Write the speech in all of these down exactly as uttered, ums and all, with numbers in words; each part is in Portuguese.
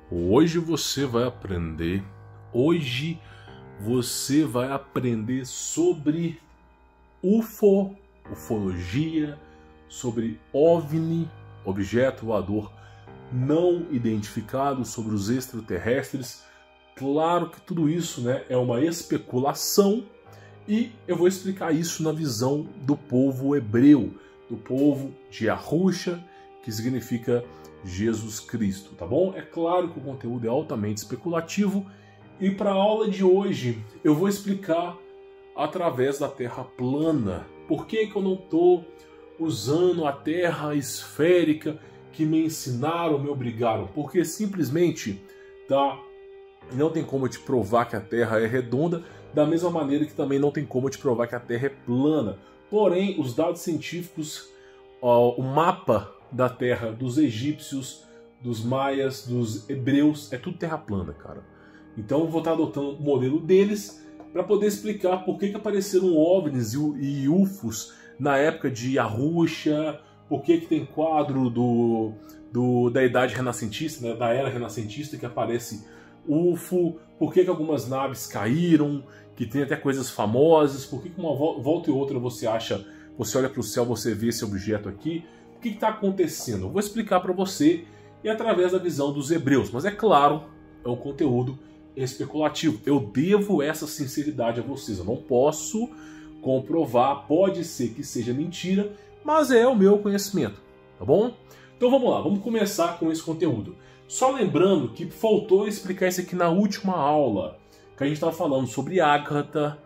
Hoje você vai aprender, hoje você vai aprender sobre U F O, ufologia, sobre OVNI, objeto voador não identificado, sobre os extraterrestres. Claro que tudo isso, né, é uma especulação e eu vou explicar isso na visão do povo hebreu, do povo de Yahusha, que significa Jesus Cristo, tá bom? É claro que o conteúdo é altamente especulativo e para a aula de hoje eu vou explicar através da Terra plana. Por que que eu não estou usando a Terra esférica que me ensinaram, me obrigaram? Porque simplesmente, tá? Não tem como eu te provar que a Terra é redonda, da mesma maneira que também não tem como eu te provar que a Terra é plana. Porém, os dados científicos, ó, o mapa da Terra dos egípcios, dos maias, dos hebreus, é tudo terra plana, cara. Então eu vou estar adotando o modelo deles para poder explicar por que que apareceram OVNIs e U F Os na época de Yahusha, por que que tem quadro do, do, da idade renascentista, né, da era renascentista, que aparece U F O, por que que algumas naves caíram, que tem até coisas famosas, por que que uma volta e outra você acha, você olha para o céu, você vê esse objeto aqui. O que está acontecendo? Eu vou explicar para você e através da visão dos hebreus. Mas é claro, é um conteúdo especulativo. Eu devo essa sinceridade a vocês. Eu não posso comprovar, pode ser que seja mentira, mas é o meu conhecimento, tá bom? Então vamos lá, vamos começar com esse conteúdo. Só lembrando que faltou explicar isso aqui na última aula, que a gente estava falando sobre Ágata,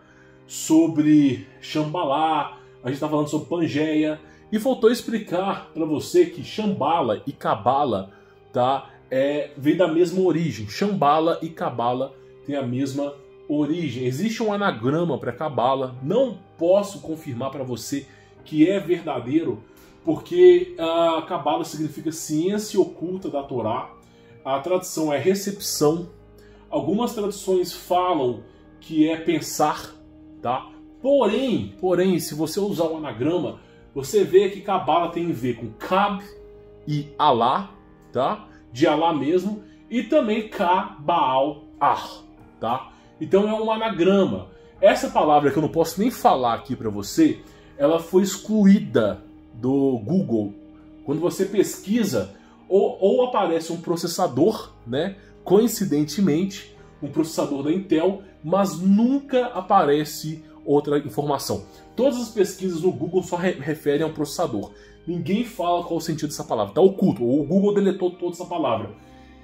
sobre Shambhala, a gente estava falando sobre Pangeia. E faltou explicar para você que Shambhala e Cabala, tá, é, vem da mesma origem. Shambhala e Cabala têm a mesma origem. Existe um anagrama para Cabala. Não posso confirmar para você que é verdadeiro, porque a Cabala significa ciência oculta da Torá. A tradução é recepção. Algumas traduções falam que é pensar, tá? Porém, porém, se você usar o anagrama, você vê que Cabala tem a ver com Kab e Alá, tá? De Alá mesmo, e também Ka, Baal, Ar, tá? Então é um anagrama. Essa palavra que eu não posso nem falar aqui para você, ela foi excluída do Google. Quando você pesquisa, ou, ou aparece um processador, né? Coincidentemente, um processador da Intel, mas nunca aparece outra informação. Todas as pesquisas no Google só re referem a um processador. Ninguém fala qual o sentido dessa palavra. Está oculto. O Google deletou toda essa palavra.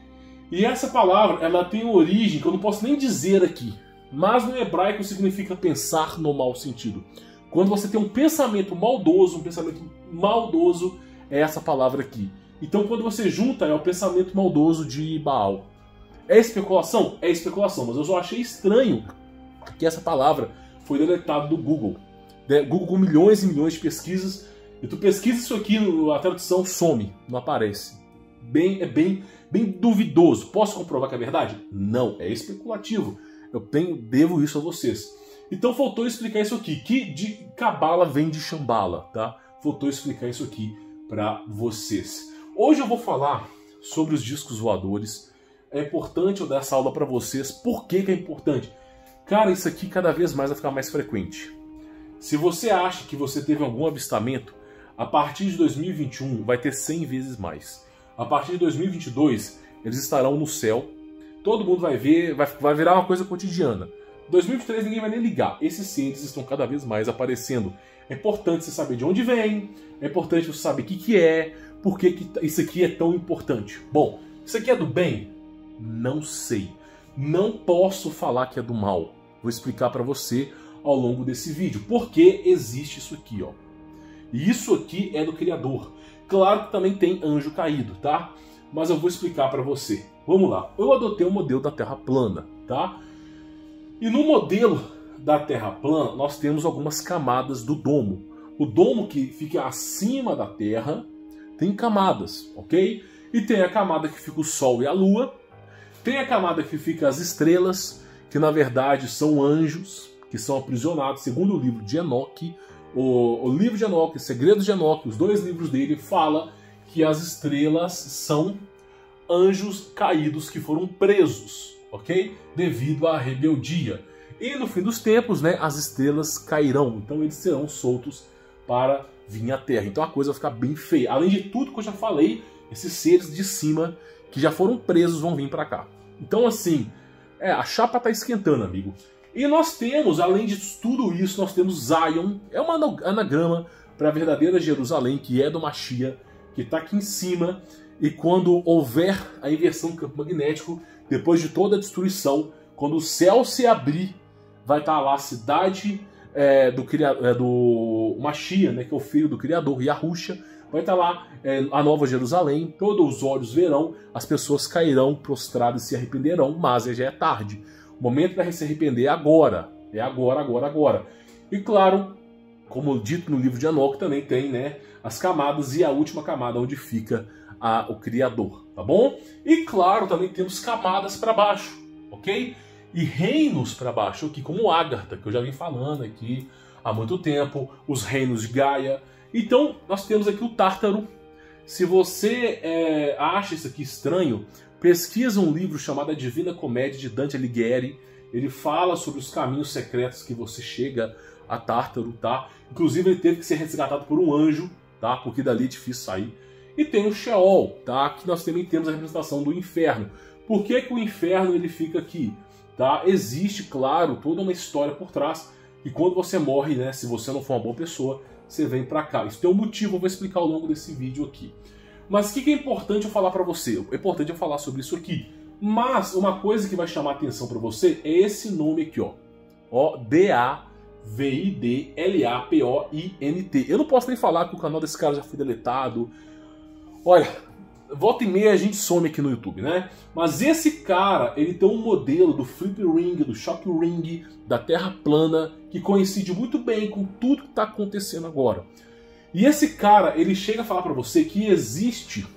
E essa palavra, ela tem origem que eu não posso nem dizer aqui. Mas no hebraico significa pensar no mau sentido. Quando você tem um pensamento maldoso, um pensamento maldoso, é essa palavra aqui. Então quando você junta, é o pensamento maldoso de Baal. É especulação? É especulação. Mas eu só achei estranho que essa palavra foi deletada do Google. Google com milhões e milhões de pesquisas, e tu pesquisa isso aqui, a tradução some, não aparece. Bem, é bem, bem duvidoso. Posso comprovar que é verdade? Não, é especulativo. Eu tenho, devo isso a vocês. Então faltou explicar isso aqui, que de Cabala vem de Shambhala, tá? Faltou explicar isso aqui para vocês. Hoje eu vou falar sobre os discos voadores. É importante eu dar essa aula para vocês. Por que que é importante? Cara, isso aqui cada vez mais vai ficar mais frequente. Se você acha que você teve algum avistamento, a partir de dois mil e vinte e um vai ter cem vezes mais. A partir de dois mil e vinte e dois, eles estarão no céu. Todo mundo vai ver, vai, vai virar uma coisa cotidiana. dois mil e vinte e três ninguém vai nem ligar. Esses cientes estão cada vez mais aparecendo. É importante você saber de onde vem, é importante você saber o que, que é, por que, que isso aqui é tão importante. Bom, isso aqui é do bem? Não sei. Não posso falar que é do mal. Vou explicar para você ao longo desse vídeo. Por que existe isso aqui, ó? E isso aqui é do Criador. Claro que também tem anjo caído, tá? Mas eu vou explicar para você. Vamos lá. Eu adotei o modelo da Terra plana, tá? E no modelo da Terra plana, nós temos algumas camadas do domo. O domo que fica acima da Terra tem camadas, ok? E tem a camada que fica o Sol e a Lua. Tem a camada que fica as estrelas, que na verdade são anjos, que são aprisionados, segundo o livro de Enoque. O, o livro de Enoque, Segredos de Enoque, os dois livros dele, fala que as estrelas são anjos caídos que foram presos, ok? Devido à rebeldia. E no fim dos tempos, né, as estrelas cairão, então eles serão soltos para vir à Terra. Então a coisa vai ficar bem feia. Além de tudo que eu já falei, esses seres de cima que já foram presos vão vir para cá. Então assim, é, a chapa tá esquentando, amigo. E nós temos, além de tudo isso, nós temos Zion, é uma anagrama para a verdadeira Jerusalém, que é do Mashiach, que está aqui em cima. E quando houver a inversão do campo magnético, depois de toda a destruição, quando o céu se abrir, vai estar lá a cidade é, do, é, do Mashiach, né, que é o filho do Criador, Yahusha. Vai estar lá é, a Nova Jerusalém, todos os olhos verão, as pessoas cairão prostradas e se arrependerão, mas já é tarde. O momento para se arrepender é agora, é agora, agora, agora. E claro, como dito no livro de Enoque, também tem, né, as camadas e a última camada onde fica a, o Criador, tá bom? E claro, também temos camadas para baixo, ok? E reinos para baixo, aqui como Agartha, que eu já vim falando aqui há muito tempo, os reinos de Gaia. Então, nós temos aqui o Tártaro. Se você é, acha isso aqui estranho, pesquisa um livro chamado A Divina Comédia, de Dante Alighieri. Ele fala sobre os caminhos secretos que você chega a Tártaro, tá? Inclusive, ele teve que ser resgatado por um anjo, tá? Porque dali é difícil sair. E tem o Sheol, tá? Que nós também temos a representação do inferno. Por que que o inferno ele fica aqui? Tá? Existe, claro, toda uma história por trás. E quando você morre, né? Se você não for uma boa pessoa, você vem pra cá. Isso tem um motivo, eu vou explicar ao longo desse vídeo aqui. Mas o que é importante eu falar pra você? É importante eu falar sobre isso aqui. Mas uma coisa que vai chamar a atenção pra você é esse nome aqui, ó. Ó, D A V I D L A P O I N T. Eu não posso nem falar que o canal desse cara já foi deletado. Olha, volta e meia a gente some aqui no YouTube, né? Mas esse cara, ele tem um modelo do Flip Ring, do Shock Ring, da Terra plana, que coincide muito bem com tudo que está acontecendo agora. E esse cara, ele chega a falar para você que existe,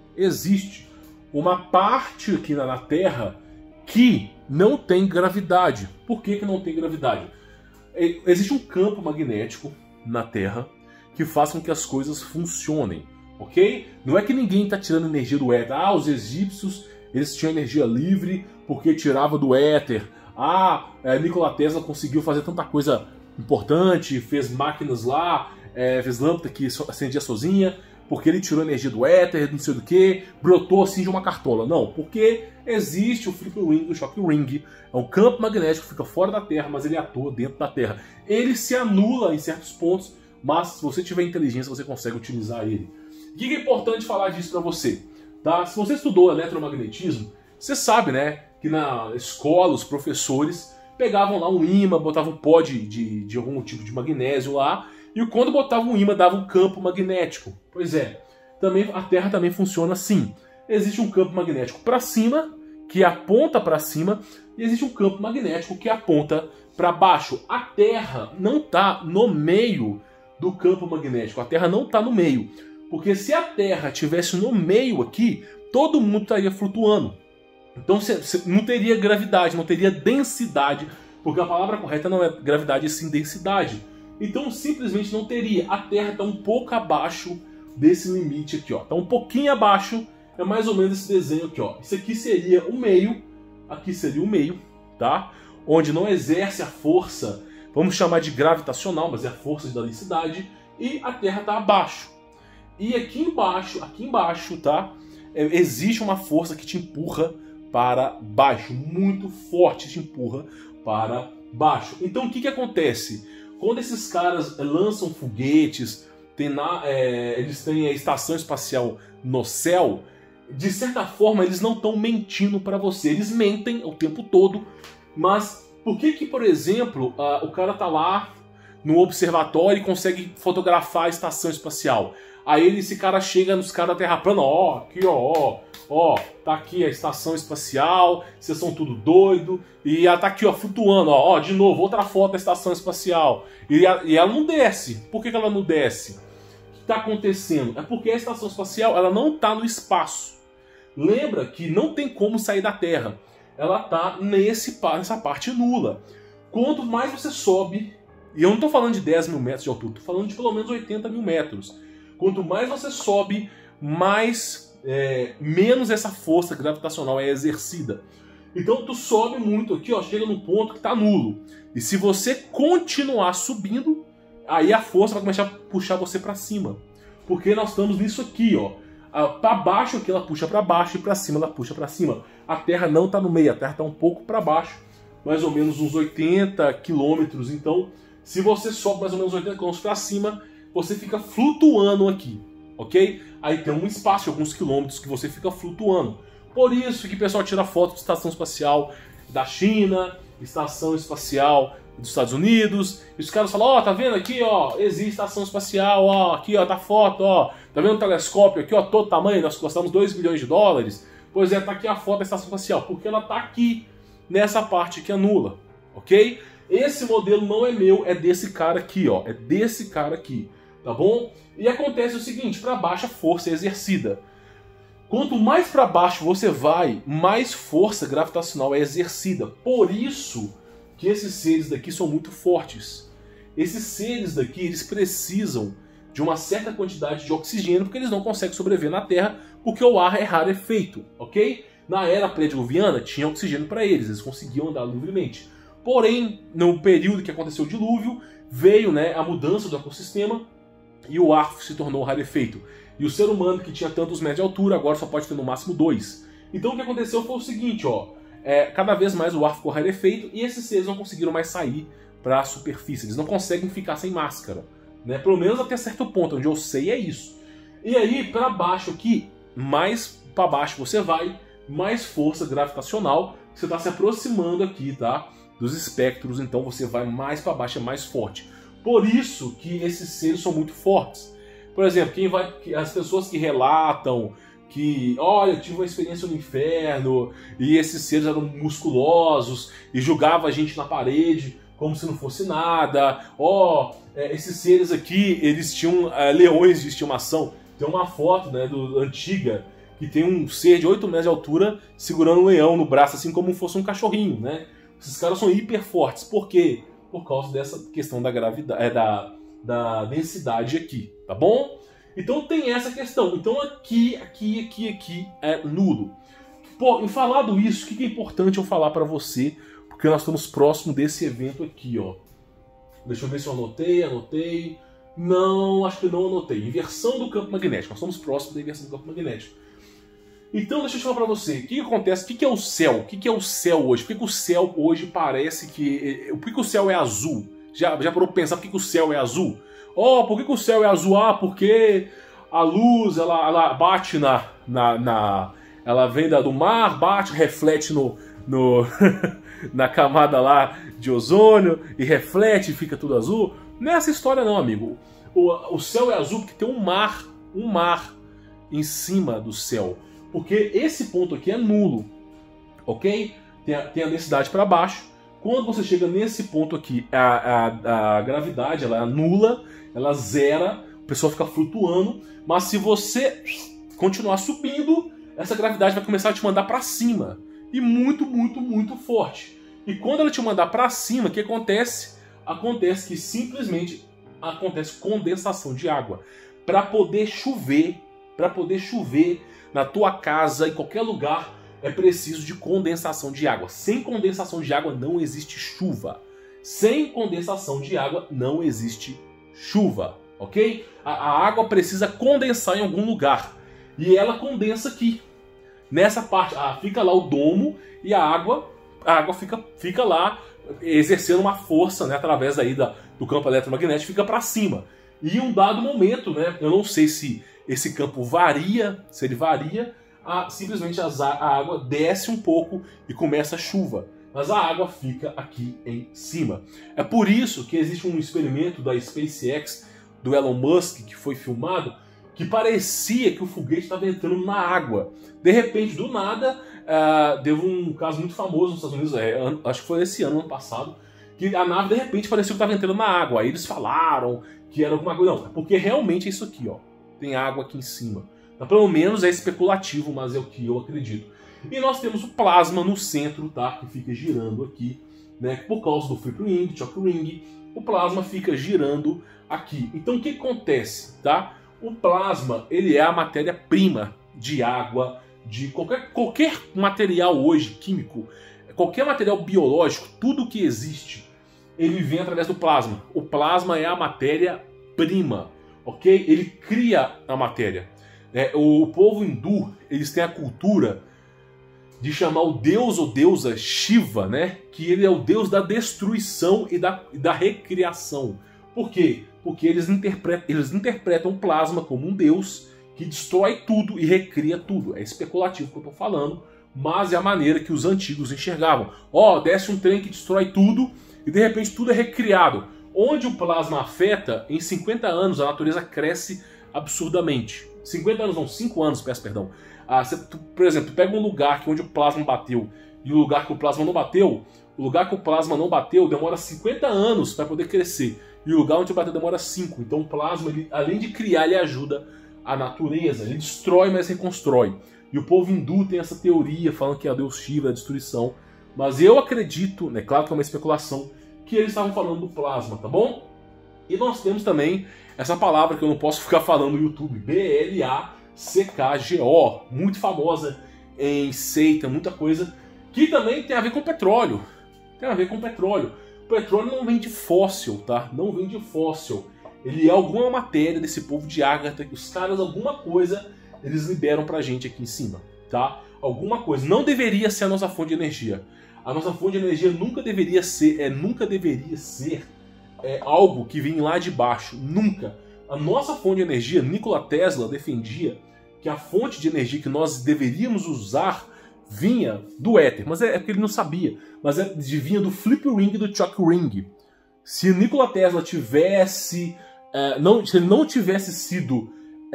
existe uma parte aqui na Terra que não tem gravidade. Por que que não tem gravidade? Existe um campo magnético na Terra que faz com que as coisas funcionem. Ok? Não é que ninguém está tirando energia do éter. Ah, os egípcios eles tinham energia livre porque tirava do éter. Ah, é, Nikola Tesla conseguiu fazer tanta coisa importante, fez máquinas lá, é, fez lâmpada que acendia sozinha, porque ele tirou energia do éter, não sei do que, brotou assim de uma cartola. Não, porque existe o Flip Ring, o Shock Ring. É um campo magnético que fica fora da Terra, mas ele atua dentro da Terra. Ele se anula em certos pontos, mas se você tiver inteligência, você consegue utilizar ele. O que é importante falar disso para você? Tá? Se você estudou eletromagnetismo, você sabe, né, que na escola os professores pegavam lá um ímã, botavam um pó de, de, de algum tipo de magnésio lá, e quando botavam um ímã dava um campo magnético. Pois é, também, a Terra também funciona assim. Existe um campo magnético para cima, que aponta para cima, e existe um campo magnético que aponta para baixo. A Terra não está no meio do campo magnético, a Terra não está no meio. Porque se a Terra estivesse no meio aqui, todo mundo estaria flutuando. Então não teria gravidade, não teria densidade, porque a palavra correta não é gravidade, e sim densidade. Então simplesmente não teria. A Terra está um pouco abaixo desse limite aqui, ó. Está um pouquinho abaixo, é mais ou menos esse desenho aqui, ó. Isso aqui seria o meio, aqui seria o meio, tá? Onde não exerce a força, vamos chamar de gravitacional, mas é a força da densidade, e a Terra está abaixo. E aqui embaixo, aqui embaixo, tá? É, existe uma força que te empurra para baixo, muito forte te empurra para baixo. Então o que que acontece? Quando esses caras lançam foguetes, tem na, é, eles têm a estação espacial no céu, de certa forma eles não estão mentindo para você. Eles mentem o tempo todo, mas por que que, por exemplo, uh, o cara tá lá no observatório e consegue fotografar a estação espacial? Aí ele, esse cara chega nos caras da Terra plana, ó, aqui ó, ó, tá aqui a estação espacial, vocês são tudo doido, e ela tá aqui ó, flutuando, ó, ó, de novo, outra foto da estação espacial, e, a, e ela não desce. Por que que ela não desce? O que está acontecendo? É porque a estação espacial ela não está no espaço. Lembra que não tem como sair da Terra, ela tá nesse, nessa parte nula. Quanto mais você sobe, e eu não estou falando de dez mil metros de altura, estou falando de pelo menos oitenta mil metros. Quanto mais você sobe, mais é, menos essa força gravitacional é exercida. Então tu sobe muito aqui, ó, chega num ponto que tá nulo. E se você continuar subindo, aí a força vai começar a puxar você para cima. Porque nós estamos nisso aqui, ó. Para baixo aqui ela puxa para baixo e para cima ela puxa para cima. A Terra não está no meio, a Terra está um pouco para baixo, mais ou menos uns oitenta quilômetros. Então, se você sobe mais ou menos oitenta quilômetros para cima, você fica flutuando aqui, ok? Aí tem um espaço de alguns quilômetros que você fica flutuando. Por isso que o pessoal tira foto de estação espacial da China, estação espacial dos Estados Unidos, e os caras falam, ó, oh, tá vendo aqui, ó, existe estação espacial, ó, aqui, ó, tá foto, ó, tá vendo o telescópio aqui, ó, todo tamanho, nós gastamos dois bilhões de dólares, pois é, tá aqui a foto da estação espacial, porque ela tá aqui, nessa parte que é nula, ok? Esse modelo não é meu, é desse cara aqui, ó, é desse cara aqui, tá bom? E acontece o seguinte, para baixo a força é exercida. Quanto mais para baixo você vai, mais força gravitacional é exercida. Por isso que esses seres daqui são muito fortes. Esses seres daqui, eles precisam de uma certa quantidade de oxigênio porque eles não conseguem sobreviver na Terra porque o ar é rarefeito, ok? Na era pré-diluviana tinha oxigênio para eles, eles conseguiam andar livremente. Porém, no período que aconteceu o dilúvio, veio, né, a mudança do ecossistema e o ar se tornou rarefeito. E o ser humano que tinha tantos metros de altura agora só pode ter no máximo dois. Então o que aconteceu foi o seguinte, ó, é, cada vez mais o ar ficou rarefeito e esses seres não conseguiram mais sair para a superfície. Eles não conseguem ficar sem máscara, né? Pelo menos até certo ponto, onde eu sei é isso. E aí para baixo aqui, mais para baixo você vai, mais força gravitacional, você está se aproximando aqui, tá? Dos espectros, então você vai mais para baixo, é mais forte. Por isso que esses seres são muito fortes. Por exemplo, quem vai, as pessoas que relatam que, olha, eu tive uma experiência no inferno e esses seres eram musculosos e julgavam a gente na parede como se não fosse nada. Ó, oh, é, esses seres aqui, eles tinham é, leões de estimação. Tem uma foto, né, do, antiga que tem um ser de oito metros de altura segurando um leão no braço, assim como fosse um cachorrinho, né? Esses caras são hiper fortes. Por quê? Por causa dessa questão da gravidade, é, da, da densidade aqui, tá bom? Então tem essa questão. Então aqui, aqui, aqui, aqui é nulo. Pô, em falado isso, o que é importante eu falar para você? Porque nós estamos próximo desse evento aqui, ó. Deixa eu ver se eu anotei, anotei. Não, acho que não anotei. Inversão do campo magnético. Nós estamos próximos da inversão do campo magnético. Então deixa eu te falar para você, o que, que acontece? O que, que é o céu? O que, que é o céu hoje? Por que, que o céu hoje parece que... Por que, que o céu é azul? Já, já parou pra pensar por que, que o céu é azul? Oh, por que, que o céu é azul? Ah, porque a luz, ela, ela bate na, na, na... Ela vem da, do mar, bate, reflete no, no, na camada lá de ozônio e reflete e fica tudo azul. Não é essa história não, amigo. O, o céu é azul porque tem um mar, um mar em cima do céu. Porque esse ponto aqui é nulo, ok? Tem a, tem a densidade para baixo. Quando você chega nesse ponto aqui, a, a, a gravidade ela é nula, ela zera, o pessoal fica flutuando. Mas se você continuar subindo, essa gravidade vai começar a te mandar para cima. E muito, muito, muito forte. E quando ela te mandar para cima, o que acontece? Acontece que simplesmente acontece condensação de água. Para poder chover, para poder chover na tua casa, em qualquer lugar, é preciso de condensação de água. Sem condensação de água não existe chuva. Sem condensação de água não existe chuva, ok? A, a água precisa condensar em algum lugar. E ela condensa aqui. Nessa parte, ah, fica lá o domo e a água, a água fica, fica lá exercendo uma força, né, através daí da, do campo eletromagnético, fica para cima. E em um dado momento, né, eu não sei se esse campo varia, se ele varia, a, simplesmente as, a água desce um pouco e começa a chuva. Mas a água fica aqui em cima. É por isso que existe um experimento da SpaceX, do Elon Musk, que foi filmado, que parecia que o foguete estava entrando na água. De repente, do nada, uh, deu um caso muito famoso nos Estados Unidos, é, acho que foi esse ano, ano passado, que a nave, de repente, parecia que estava entrando na água. Aí eles falaram que era alguma coisa. Não, porque realmente é isso aqui, ó. Tem água aqui em cima. Então, pelo menos é especulativo, mas é o que eu acredito. E nós temos o plasma no centro, tá? Que fica girando aqui, né? Por causa do flip ring, choke ring, o plasma fica girando aqui. Então, o que acontece, tá? O plasma, ele é a matéria-prima de água, de qualquer, qualquer material hoje químico, qualquer material biológico, tudo que existe, ele vem através do plasma. O plasma é a matéria-prima, ok? Ele cria a matéria. É, o povo hindu, eles têm a cultura de chamar o deus ou deusa Shiva, né? Que ele é o deus da destruição e da, da recriação. Por quê? Porque eles interpretam, eles interpretam o plasma como um deus que destrói tudo e recria tudo. É especulativo que eu estou falando, mas é a maneira que os antigos enxergavam. Ó, oh, desce um trem que destrói tudo e de repente tudo é recriado. Onde o plasma afeta, em cinquenta anos a natureza cresce absurdamente. cinquenta anos não, cinco anos, peço perdão. Ah, você, tu, por exemplo, tu pega um lugar que onde o plasma bateu e o lugar que o plasma não bateu, o lugar que o plasma não bateu demora cinquenta anos para poder crescer. E o lugar onde bateu demora cinco. Então o plasma, ele, além de criar, ele ajuda a natureza. Ele destrói, mas reconstrói. E o povo hindu tem essa teoria, falando que é o deus Shiva, a destruição. Mas eu acredito, né, claro que é uma especulação, que eles estavam falando do plasma, tá bom? E nós temos também essa palavra que eu não posso ficar falando no YouTube, B L A C K G O, muito famosa em seita, muita coisa, que também tem a ver com petróleo. Tem a ver com petróleo. O petróleo não vem de fóssil, tá? Não vem de fóssil. Ele é alguma matéria desse povo de Ágata, que os caras, alguma coisa, eles liberam pra gente aqui em cima, tá? Alguma coisa. Não deveria ser a nossa fonte de energia. A nossa fonte de energia nunca deveria ser, é, nunca deveria ser é, algo que vem lá de baixo. Nunca. A nossa fonte de energia, Nikola Tesla defendia que a fonte de energia que nós deveríamos usar vinha do éter, mas é, é porque ele não sabia, mas é, vinha do flip ring e do choke ring. Se Nikola Tesla tivesse, é, não, se ele não tivesse sido,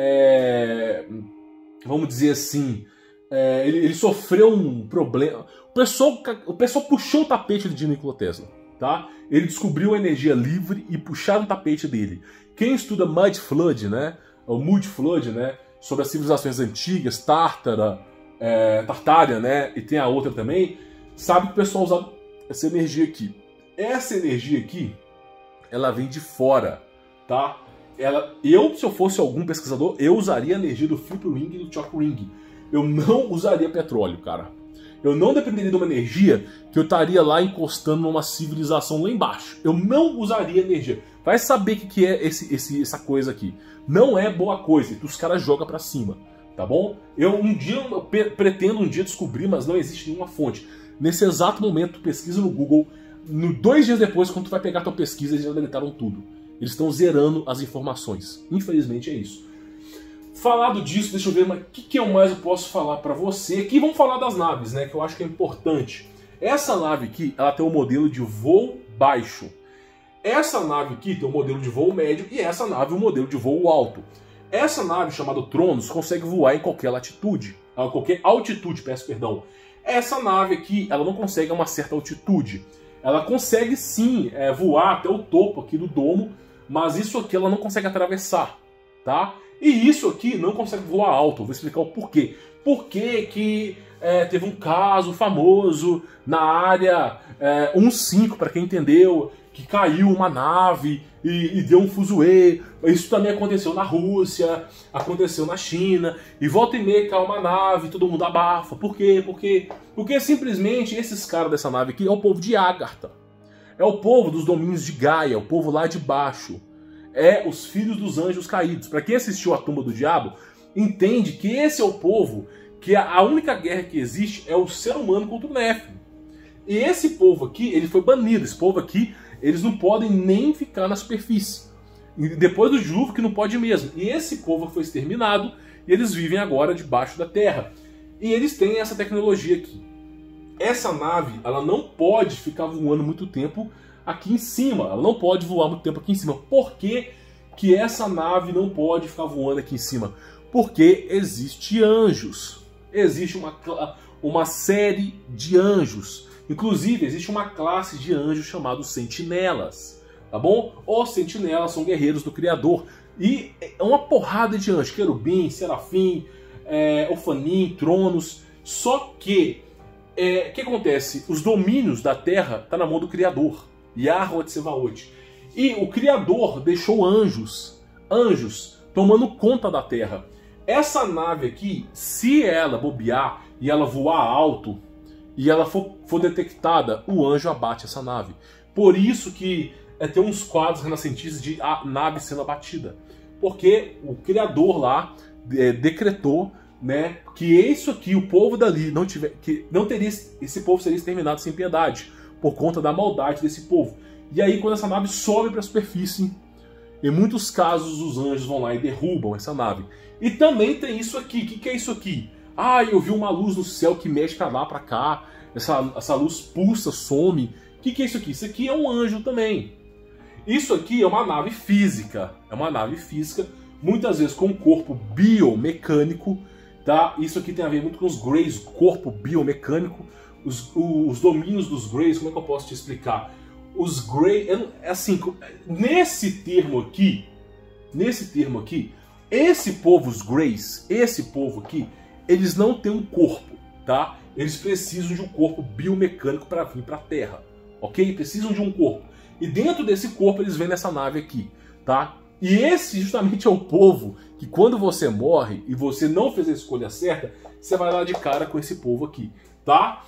é, vamos dizer assim, é, ele, ele sofreu um problema, o pessoal, o pessoal puxou o tapete de Nikola Tesla, tá? Ele descobriu a energia livre e puxaram o tapete dele. Quem estuda Mud Flood, né, o Mud Flood, né, sobre as civilizações antigas, Tártara, É, Tartária, né? E tem a outra também, sabe que o pessoal usa essa energia aqui. Essa energia aqui, ela vem de fora, tá? Ela, eu, se eu fosse algum pesquisador, eu usaria a energia do flip ring e do choke ring. Eu não usaria petróleo, cara. Eu não dependeria de uma energia que eu estaria lá encostando numa civilização lá embaixo. Eu não usaria energia. Vai saber o que, que é esse, esse, essa coisa aqui. Não é boa coisa, que os caras jogam pra cima. Tá bom? Eu um dia eu pretendo um dia descobrir, mas não existe nenhuma fonte. Nesse exato momento, pesquisa no Google. No, dois dias depois, quando tu vai pegar tua pesquisa, eles já deletaram tudo. Eles estão zerando as informações. Infelizmente é isso. Falado disso, deixa eu ver, mas o que, que eu mais posso falar para você? Aqui vamos falar das naves, né? Que eu acho que é importante. Essa nave aqui, ela tem um modelo de voo baixo. Essa nave aqui tem um modelo de voo médio e essa nave um modelo de voo alto. Essa nave, chamada Tronos, consegue voar em qualquer latitude, qualquer altitude, peço perdão. Essa nave aqui, ela não consegue a uma certa altitude. Ela consegue sim é, voar até o topo aqui do domo, mas isso aqui ela não consegue atravessar, tá? E isso aqui não consegue voar alto, vou explicar o porquê. Por que que é, teve um caso famoso na área é, quinze, para quem entendeu, que caiu uma nave e, e deu um fuzuê. Isso também aconteceu na Rússia, aconteceu na China, e volta e meia cai uma nave, todo mundo abafa. Por quê? Porque, porque simplesmente esses caras dessa nave aqui é o povo de Agartha. É o povo dos domínios de Gaia, o povo lá de baixo. É os filhos dos anjos caídos. Para quem assistiu a Tumba do Diabo, entende que esse é o povo que a única guerra que existe é o ser humano contra o Néfilo. E esse povo aqui, ele foi banido. Esse povo aqui, eles não podem nem ficar na superfície. E depois do dilúvio que não pode mesmo. E esse povo foi exterminado e eles vivem agora debaixo da terra. E eles têm essa tecnologia aqui. Essa nave, ela não pode ficar voando muito tempo aqui em cima. Ela não pode voar muito tempo aqui em cima. Por que que essa nave não pode ficar voando aqui em cima? Porque existe anjos. Existe uma, uma série de anjos. Inclusive, existe uma classe de anjos chamados sentinelas, tá bom? Os sentinelas são guerreiros do Criador. E é uma porrada de anjos, querubim, serafim, é, ofanim, tronos. Só que, o é, que acontece? Os domínios da terra estão tá na mão do Criador, Yahweh Tsevaot. E o Criador deixou anjos, anjos, tomando conta da terra. Essa nave aqui, se ela bobear e ela voar alto e ela for, for detectada, o anjo abate essa nave. Por isso que é, tem uns quadros renascentistas de a nave sendo abatida. Porque o Criador lá é, decretou, né, que isso aqui, o povo dali, não tiver, que não teria, esse povo seria exterminado sem piedade, por conta da maldade desse povo. E aí quando essa nave sobe para a superfície, em muitos casos os anjos vão lá e derrubam essa nave. E também tem isso aqui. O que, que é isso aqui? Ah, eu vi uma luz no céu que mexe pra lá, pra cá. Essa, essa luz pulsa, some. O que, que é isso aqui? Isso aqui é um anjo também. Isso aqui é uma nave física. É uma nave física, muitas vezes com um corpo biomecânico. Tá? Isso aqui tem a ver muito com os Greys, corpo biomecânico. Os, os domínios dos Greys, como é que eu posso te explicar? Os Greys, assim, nesse termo aqui, nesse termo aqui, esse povo, os Greys, esse povo aqui, eles não têm um corpo, tá? Eles precisam de um corpo biomecânico para vir para a Terra, ok? Precisam de um corpo. E dentro desse corpo eles vêm nessa nave aqui, tá? E esse justamente é o povo que quando você morre e você não fez a escolha certa, você vai lá de cara com esse povo aqui, tá?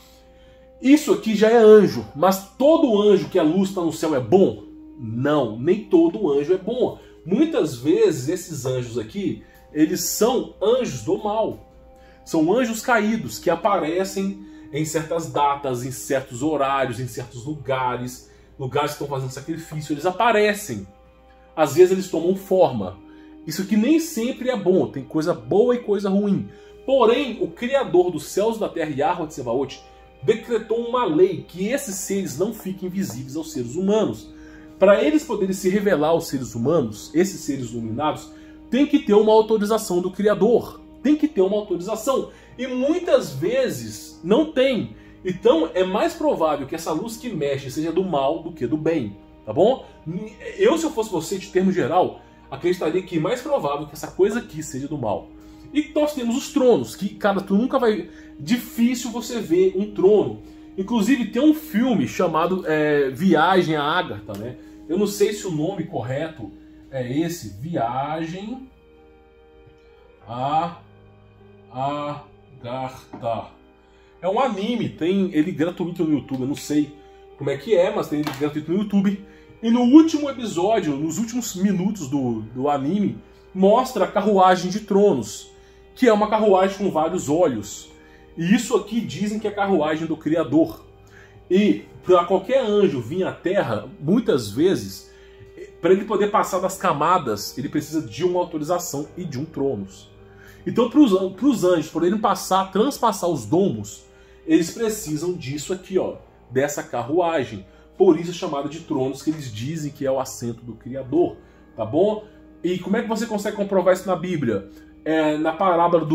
Isso aqui já é anjo, mas todo anjo que a luz está no céu é bom? Não, nem todo anjo é bom. Muitas vezes esses anjos aqui, eles são anjos do mal. São anjos caídos que aparecem em certas datas, em certos horários, em certos lugares, lugares que estão fazendo sacrifício, eles aparecem. Às vezes eles tomam forma. Isso aqui nem sempre é bom, tem coisa boa e coisa ruim. Porém, o Criador dos céus, da terra, Yahweh Tsevaot, decretou uma lei que esses seres não fiquem visíveis aos seres humanos. Para eles poderem se revelar aos seres humanos, esses seres iluminados, tem que ter uma autorização do Criador. Tem que ter uma autorização. E muitas vezes não tem. Então é mais provável que essa luz que mexe seja do mal do que do bem. Tá bom? Eu, se eu fosse você, de termo geral, acreditaria que é mais provável que essa coisa aqui seja do mal. E nós temos os tronos, que, cara, tu nunca vai... Difícil você ver um trono. Inclusive tem um filme chamado é, Viagem a Agartha, né? Eu não sei se o nome correto é esse, Viagem a Agartha. É um anime, tem ele gratuito no YouTube, eu não sei como é que é, mas tem ele gratuito no YouTube. E no último episódio, nos últimos minutos do, do anime, mostra a carruagem de tronos, que é uma carruagem com vários olhos. E isso aqui dizem que é a carruagem do Criador. E para qualquer anjo vir à Terra, muitas vezes, para ele poder passar das camadas, ele precisa de uma autorização e de um tronos. Então, para os anjos poderem passar, transpassar os domos, eles precisam disso aqui, ó, dessa carruagem. Por isso é chamado de tronos, que eles dizem que é o assento do Criador, tá bom? E como é que você consegue comprovar isso na Bíblia? É, na parábola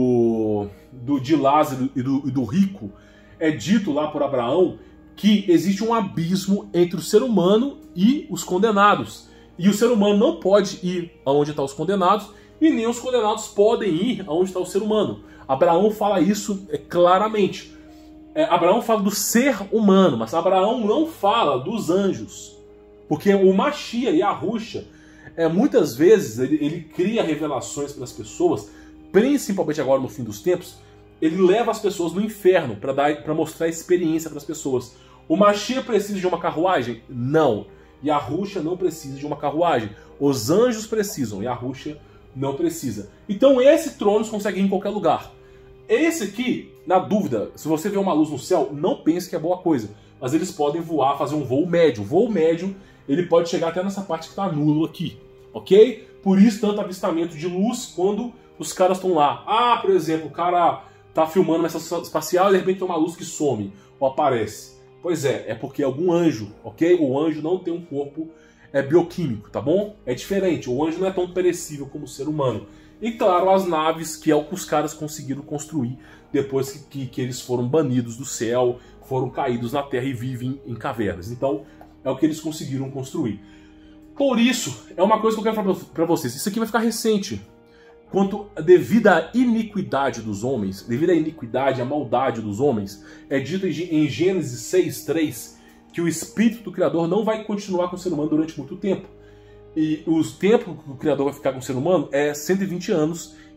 do, do, de Lázaro e do, e do rico, é dito lá por Abraão que existe um abismo entre o ser humano e os condenados. E o ser humano não pode ir aonde estão os condenados, e nem os condenados podem ir aonde está o ser humano. Abraão fala isso é, claramente. É, Abraão fala do ser humano, mas Abraão não fala dos anjos. Porque o Mashiach e a Yahushua, é, muitas vezes ele, ele cria revelações para as pessoas, principalmente agora no fim dos tempos, ele leva as pessoas no inferno para dar, para mostrar experiência para as pessoas. O Mashiach precisa de uma carruagem? Não. Yahushua não precisa de uma carruagem. Os anjos precisam, Yahushua não precisa. Então esse trono consegue ir em qualquer lugar. Esse aqui, na dúvida, se você vê uma luz no céu, não pense que é boa coisa. Mas eles podem voar, fazer um voo médio. O voo médio, ele pode chegar até nessa parte que está nulo aqui. Ok? Por isso tanto avistamento de luz quando os caras estão lá. Ah, por exemplo, o cara tá filmando uma estação espacial e de repente tem uma luz que some ou aparece. Pois é, é porque é algum anjo, ok? O anjo não tem um corpo é, bioquímico, tá bom? É diferente, o anjo não é tão perecível como o ser humano. E claro, as naves, que é o que os caras conseguiram construir depois que, que, que eles foram banidos do céu, foram caídos na terra e vivem em cavernas. Então, é o que eles conseguiram construir. Por isso, é uma coisa que eu quero falar para vocês. Isso aqui vai ficar recente. Quanto devido à iniquidade dos homens, devido à iniquidade, à maldade dos homens, é dito em Gênesis seis, três, que o Espírito do Criador não vai continuar com o ser humano durante muito tempo. E o tempo que o Criador vai ficar com o ser humano é cento e vinte anos,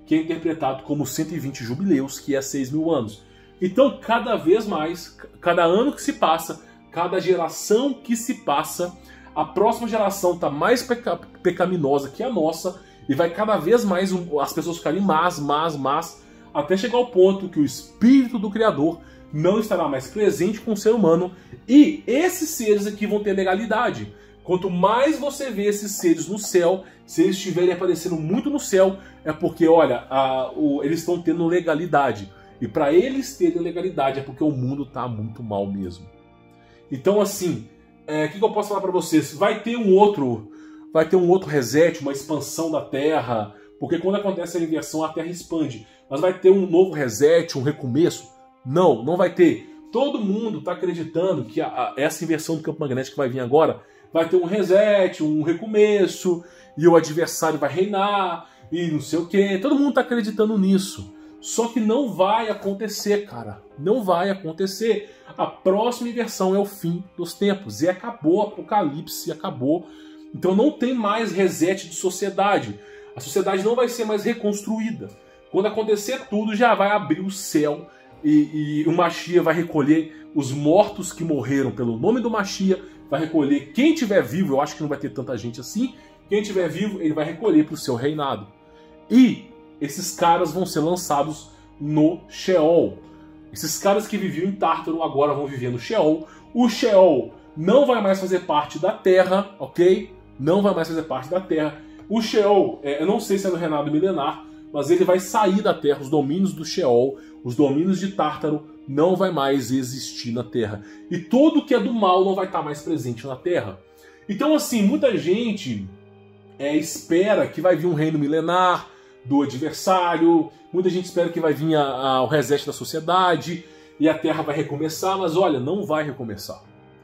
que é interpretado como cento e vinte jubileus, que é seis mil anos. Então, cada vez mais, cada ano que se passa, cada geração que se passa, a próxima geração está mais peca pecaminosa que a nossa e vai cada vez mais as pessoas ficarem más, más, más, até chegar ao ponto que o Espírito do Criador não estará mais presente com o ser humano e esses seres aqui vão ter legalidade. Quanto mais você vê esses seres no céu, se eles estiverem aparecendo muito no céu, é porque, olha, a, o, eles estão tendo legalidade. E para eles terem legalidade é porque o mundo está muito mal mesmo. Então, assim, o é, que, que eu posso falar para vocês? Vai ter um outro, vai ter um outro reset, uma expansão da Terra, porque quando acontece a inversão a Terra expande. Mas vai ter um novo reset, um recomeço? Não, não vai ter. Todo mundo está acreditando que a, a, essa inversão do campo magnético que vai vir agora vai ter um reset, um recomeço, e o adversário vai reinar, e não sei o que. Todo mundo está acreditando nisso. Só que não vai acontecer, cara. Não vai acontecer. A próxima inversão é o fim dos tempos. E acabou o apocalipse, acabou. Então não tem mais reset de sociedade. A sociedade não vai ser mais reconstruída. Quando acontecer tudo, já vai abrir o céu e, e o Mashiach vai recolher os mortos que morreram pelo nome do Mashiach, vai recolher quem estiver vivo, eu acho que não vai ter tanta gente assim, quem estiver vivo ele vai recolher para o seu reinado. E esses caras vão ser lançados no Sheol. Esses caras que viviam em Tártaro agora vão viver no Sheol. O Sheol não vai mais fazer parte da Terra, ok? Não vai mais fazer parte da Terra. O Sheol, é, eu não sei se é no reinado milenar, mas ele vai sair da Terra. Os domínios do Sheol, os domínios de Tártaro, não vai mais existir na Terra. E tudo que é do mal não vai estar mais presente na Terra. Então, assim, muita gente é, espera que vai vir um reino milenar do adversário, muita gente espera que vai vir a, a, o reset da sociedade e a Terra vai recomeçar, mas olha, não vai recomeçar.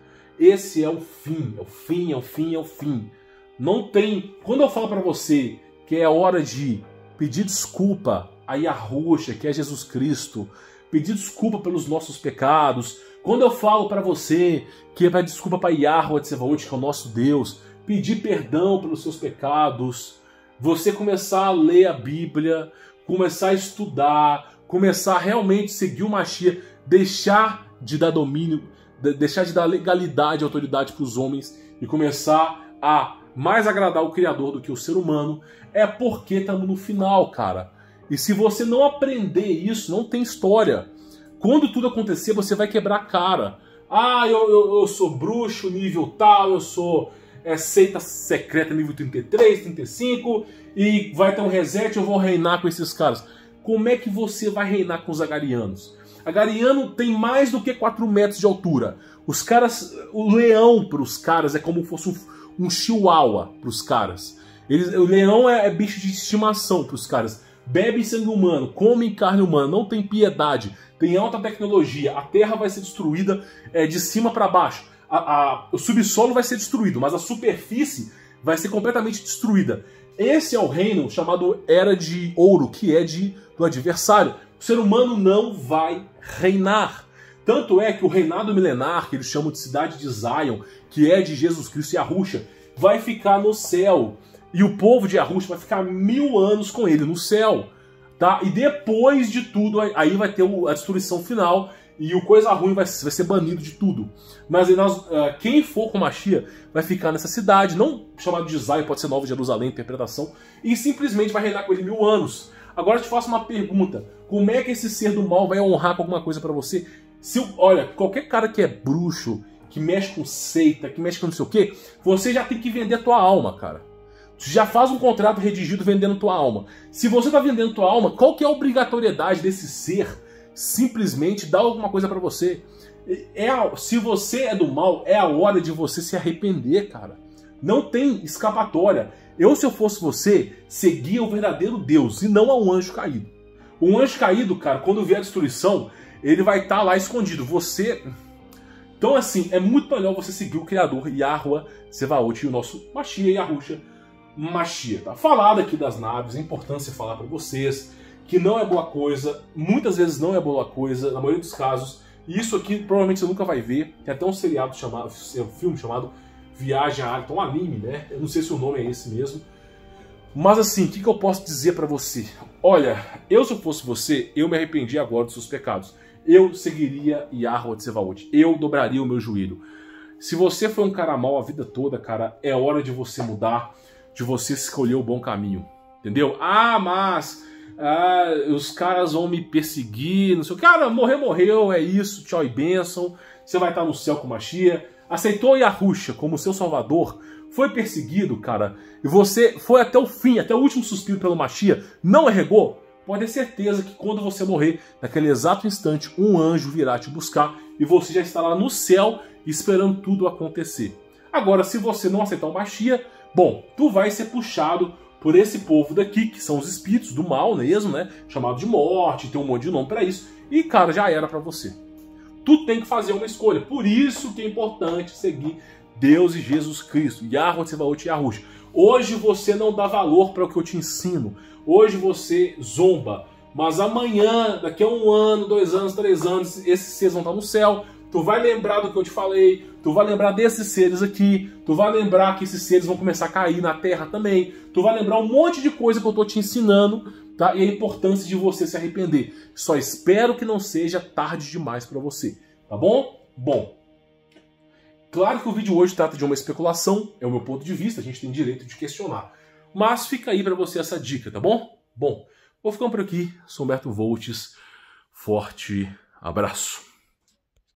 Esse é o fim, é o fim, é o fim, é o fim. Não tem... Quando eu falo para você que é hora de pedir desculpa a Yahushua, que é Jesus Cristo, pedir desculpa pelos nossos pecados, quando eu falo para você que é pedir desculpa para Yahuwah Tsevaot, que é o nosso Deus, pedir perdão pelos seus pecados, você começar a ler a Bíblia, começar a estudar, começar a realmente seguir o Mashiach, deixar de dar domínio, deixar de dar legalidade e autoridade para os homens e começar a mais agradar o Criador do que o ser humano, é porque estamos no final, cara. E se você não aprender isso, não tem história. Quando tudo acontecer, você vai quebrar a cara. Ah, eu, eu, eu sou bruxo nível tal, eu sou é, seita secreta nível trinta e três, trinta e cinco, e vai ter um reset, eu vou reinar com esses caras. Como é que você vai reinar com os agarianos? Agariano tem mais do que quatro metros de altura. Os caras, o leão para os caras é como se fosse um, um chihuahua para os caras. Eles, o leão é, é bicho de estimação para os caras. Bebe sangue humano, come carne humana, não tem piedade, tem alta tecnologia, a terra vai ser destruída é, de cima para baixo. A, a, o subsolo vai ser destruído, mas a superfície vai ser completamente destruída. Esse é o reino chamado Era de Ouro, que é de, do adversário. O ser humano não vai reinar. Tanto é que o reinado milenar, que eles chamam de cidade de Zion, que é de Jesus Cristo e Yahushua, vai ficar no céu. E o povo de Yahushua vai ficar mil anos com ele no céu. Tá? E depois de tudo, aí vai ter a destruição final e o coisa ruim vai, vai ser banido de tudo. Mas nós, quem for com Mashiach vai ficar nessa cidade, não chamado de Zion, pode ser Nova Jerusalém, interpretação, e simplesmente vai reinar com ele mil anos. Agora eu te faço uma pergunta: como é que esse ser do mal vai honrar com alguma coisa pra você? Se, olha, qualquer cara que é bruxo, que mexe com seita, que mexe com não sei o que, você já tem que vender a tua alma, cara. Tu já faz um contrato redigido vendendo tua alma. Se você tá vendendo tua alma, qual que é a obrigatoriedade desse ser simplesmente dar alguma coisa pra você? É a, se você é do mal, é a hora de você se arrepender, cara. Não tem escapatória. Eu, se eu fosse você, seguia o verdadeiro Deus e não a um anjo caído. Um anjo caído, cara, quando vier a destruição, ele vai estar tá lá escondido. Você... Então, assim, é muito melhor você seguir o Criador, Yahuwah Tsevaot, e o nosso Mashiach Yahushua Mashiach. Tá? Falado aqui das naves, é importante falar para vocês que não é boa coisa, muitas vezes não é boa coisa, na maioria dos casos. E isso aqui provavelmente você nunca vai ver. Tem até um seriado chamado, um filme chamado Viagem a Arton, um anime, né? Eu não sei se o nome é esse mesmo. Mas assim, o que, que eu posso dizer pra você? Olha, eu se eu fosse você, eu me arrependi agora dos seus pecados. Eu seguiria Yahweh Tsevaot. Eu dobraria o meu joelho. Se você foi um cara mau a vida toda, cara, é hora de você mudar, de você escolher o bom caminho. Entendeu? Ah, mas ah, os caras vão me perseguir, não sei o que. Cara, morreu, morreu, é isso, tchau e bênção. Você vai estar no céu com Mashiach. Aceitou Yahusha como seu salvador, foi perseguido, cara, e você foi até o fim, até o último suspiro pelo Mashiach, não arregou? Pode ter certeza que quando você morrer, naquele exato instante, um anjo virá te buscar e você já estará no céu esperando tudo acontecer. Agora, se você não aceitar o Mashiach, bom, tu vai ser puxado por esse povo daqui, que são os espíritos do mal mesmo, né? Chamado de morte, tem um monte de nome pra isso. E, cara, já era pra você. Tu tem que fazer uma escolha. Por isso que é importante seguir Deus e Jesus Cristo. Yahweh Tsevaot Yahusha. Hoje você não dá valor para o que eu te ensino. Hoje você zomba. Mas amanhã, daqui a um ano, dois anos, três anos, esses seres vão estar no céu. Tu vai lembrar do que eu te falei. Tu vai lembrar desses seres aqui. Tu vai lembrar que esses seres vão começar a cair na terra também. Tu vai lembrar um monte de coisa que eu estou te ensinando, tá? E a importância de você se arrepender. Só espero que não seja tarde demais para você. Tá bom? Bom. Claro que o vídeo hoje trata de uma especulação, é o meu ponto de vista, a gente tem direito de questionar. Mas fica aí para você essa dica, tá bom? Bom, vou ficando por aqui, sou Humberto Voltes, forte abraço.